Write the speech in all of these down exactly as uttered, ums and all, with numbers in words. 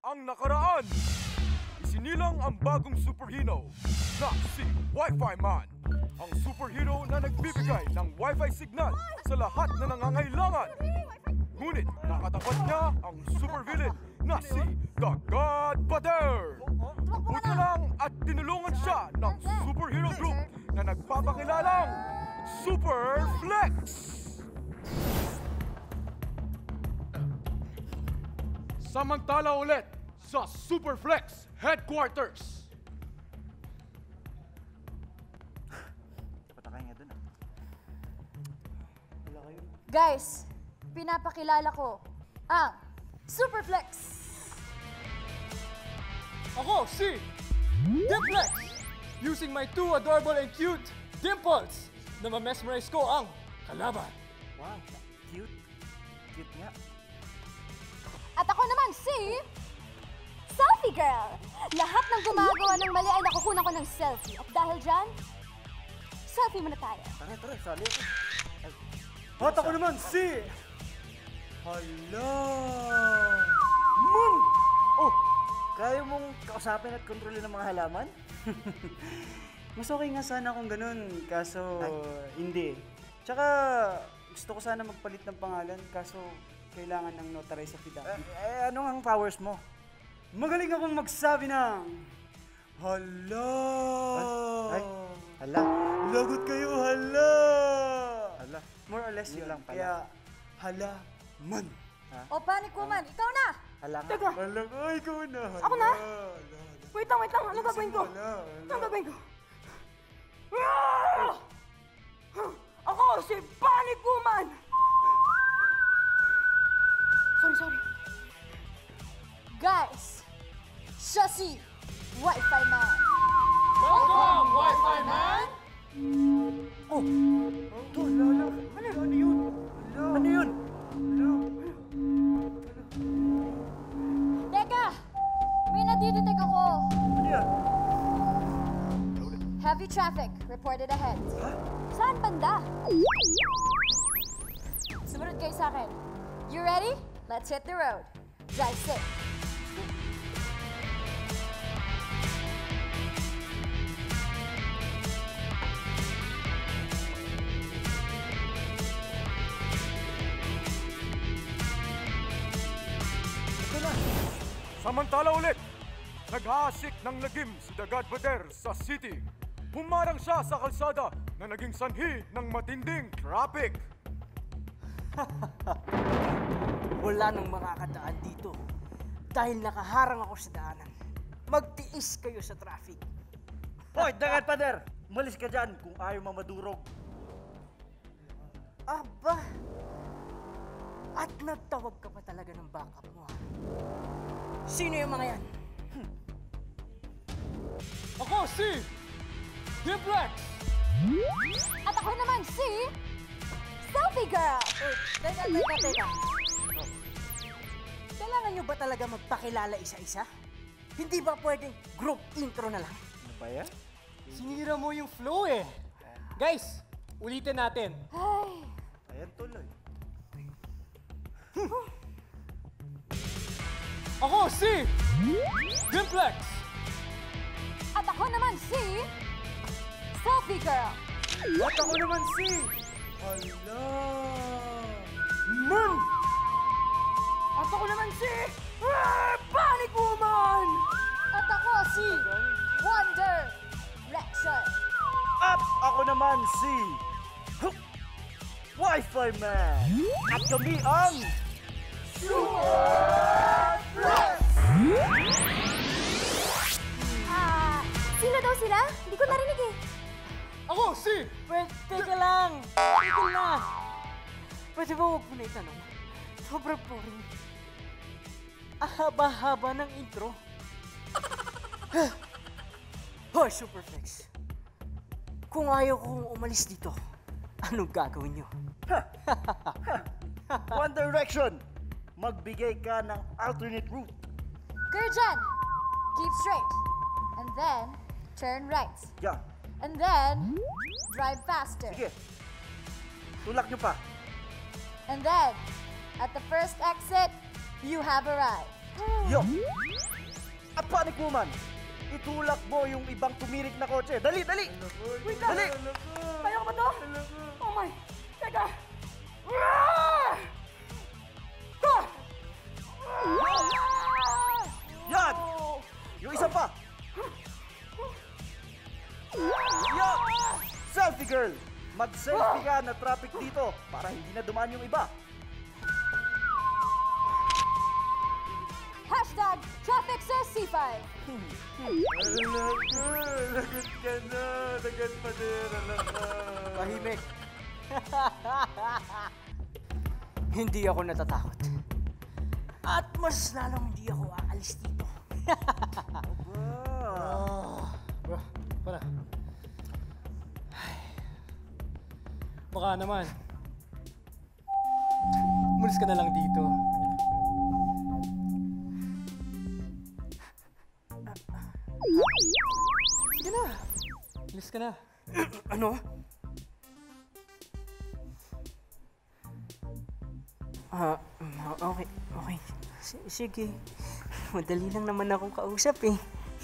ang nakaraan. Isinilang ang bagong superhero na si Wi-Fi Man. Ang superhero na nagbibigay ng Wi-Fi signal sa lahat na nangangailangan. Ngunit nakatapat niya ang supervillain na si The Godfather. Buti lang at tinulungan siya ng superhero group na nagpapakilalang Super Flex. Samantala ulit sa Super Flex Headquarters. Patakay nga dun ah. Wala kayo. Guys, pinapakilala ko ang Super Flex. Ako si Dimplex! Using my two adorable and cute dimples na ma-mesmerize ko ang kalaban. Wow, cute. Cute nga. At ako naman si Selfie Girl. Lahat ng gumagawa ng mali ay nakukunan ko ng selfie. At dahil dyan, selfie muna tayo. Tara, tara, sali ako. At ako naman si... Hala! Mom! Oh! Kaya mong kausapin at kontrolin ng mga halaman? Mas okay nga sana kung ganun, kaso Ay. hindi. Tsaka gusto ko sana magpalit ng pangalan, kaso kailangan ng notarized affidavit. Eh, eh, ano ang powers mo? Magaling akong magsabi ng... Hala! Ay, hala. Lagot kayo, hala! Hala. More or less Yun yun lang pala. Kaya, hala man. O, Panic Woman, ikaw na! Hala nga. Teka, Hala ko, ikaw na. Hala, Ako na? Hala, hala. wait lang, wait lang. Ano gagawin ko? Hala, Ano hala. gagawin ko? Ah! Ako si Panic Woman! Sorry, sorry. Guys, siya si Wi-Fi Man. Welcome, Wi-Fi Man! Oh! Ito, hala, hala. Ano, ano yun? Hala. Ano yun? Hala. Teka! May nadidetect ako. Ano yan? Heavy traffic reported ahead. Saan banda? Sumunod kayo sa akin. You ready? Let's hit the road. Drive safe. Samantala ulit, naghahasik ng lagim si The Godfather sa city. Humarang siya sa kalsada na naging sanhi ng matinding traffic. Wala nang makakadaan dito dahil nakaharang ako sa daanan. Magtiis kayo sa traffic. Hoy, The Godfather! Umalis ka dyan kung ayaw mamadurog. Aba! At nagtawag ka pa talaga ng backup mo, ha? Sino yung mga yan? Hmm. Ako si Dimplex! At ako naman si Selfie Girl. Eh, teka, teka, teka. Kailangan nyo ba talaga magpakilala isa-isa? Hindi ba pwedeng group intro na lang? Ano ba yan? Sinira mo yung flow eh. Guys, ulitin natin. Ay, Ayan tuloy. Ako si Dimplex! at ako naman si Selfie Girl. At ako naman si... Hala! Man! At ako naman si ah, Panic Woman. At ako si Wonder Rection. At ako naman si... Huh, Wi-Fi Man! At kami ang... Ah, sino daw sila? Hindi ko narinig eh. Ako si... Pwede, teka lang. Tigil na. Pwede ba huwag mo na itanong? Sobrang boring. Ahaba-haba ng intro. Hoy, Superflex. Kung ayaw kong umalis dito, anong gagawin nyo? One Direction! Magbigay ka ng alternate route. Kayo dyan, keep straight. And then, turn right. Yan. And then, drive faster. Sige. Tulak nyo pa. And then, at the first exit, you have arrived. Yo! At panic woman, itulak mo yung ibang tumirik na kotse. Dali, dali! Wait lang! Dali! Kaya ko ba to? Oh my! Teka! Ah! Ah! Yan! Yung isa pa! Yan! Selfie girl! Mag-selfie ka na traffic dito para hindi na dumaan yung iba. Hashtag Traffic Sir C five. Alam ko, lagot ka na. Lagot pa din, alam ko. Tahimik. Hindi ako natatakot. At mas lalong hindi ako aalis dito. Ah, bro, para. Ay. Baka naman. Umalis ka na lang dito. Sige na. Umalis ka na. Ano? Ah, okay, okay. S- sige. Madali lang naman akong kausap eh.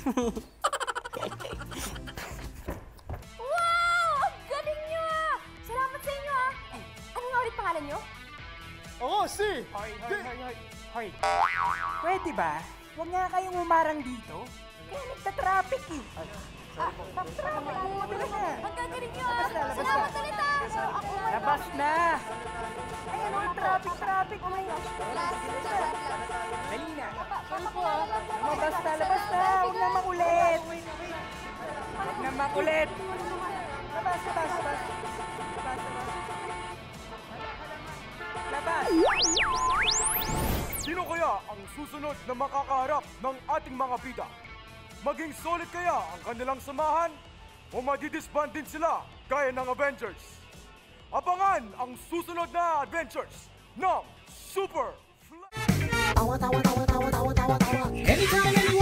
Wow! Ang galing nyo ah! Salamat sa inyo ah! Ano nga ulit pangalan nyo? Oo, si! Hoy, hoy, hoy, hoy. Hoy. Pwede ba? Huwag nga kayong umarang dito. Kaya nagta-traffic eh. Ah, traffic mo talaga. Ang gagaling nyo ah! Labas na, labas na. Salamat ulit ah! Ako nga. Labas na! Ay, ano yung traffic, traffic? Oh my gosh. Last, last, last. Dali na. Papakilala lang po. Labas na, labas na. Huwag na makulit. Huwag na makulit. Labas, labas, labas. Labas, labas. Labas. Sino kaya ang susunod na makakaharap ng ating mga bida? Maging solid kaya ang kanilang samahan? O madidisband din sila gaya ng Avengers? Abangan ang susunod na adventures ng Super Fly! Anytime, anywhere.